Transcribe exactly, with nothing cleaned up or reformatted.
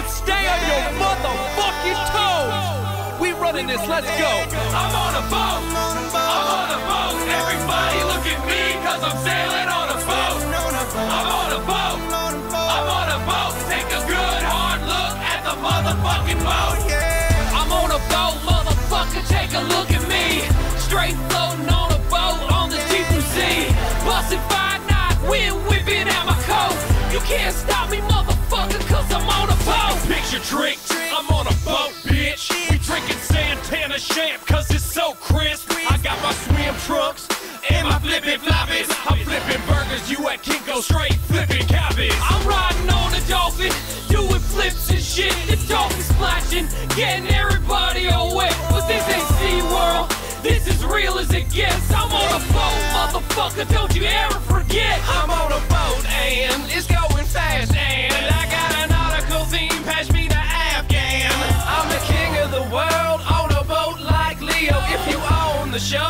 stay on your motherfucking toes. We running this, let's go. I'm on a boat, I'm on a boat. Everybody look at me, cause I'm sailing on a boat. I'm on a boat, I'm on a boat. Take a good hard look at the motherfucking boat. I'm on a boat, motherfucker, take a look at me. Straight floating on a boat on the deep blue sea. Bustin' five knots, wind whipping out my coat. You can't stop me, motherfucker, cause I'm on a boat. Picture trick, I'm on a boat, bitch. We drinking Santana champ, cause it's so crisp. I got my swim trunks and my flippin' floppies. I'm flipping burgers, you at Kinko, straight flipping cabbage. I'm riding on a dolphin, doing flips and shit. The dolphin splashing, getting everybody all wet. But this ain't SeaWorld, this is real as it gets. I'm on a boat, motherfucker, don't you ever forget. I'm on a boat and it's going fast, and I got an nautical theme, pass me the Afghan. I'm the king of the world on a boat like Leo. If you own the show,